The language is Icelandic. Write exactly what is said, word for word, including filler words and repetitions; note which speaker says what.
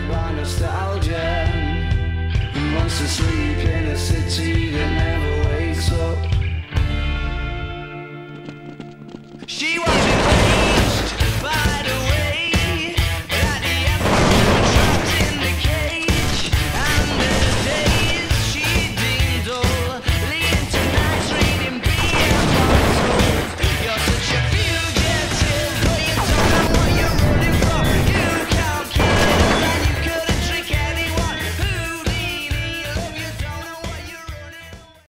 Speaker 1: by nostalgia and wants to sleep in a city that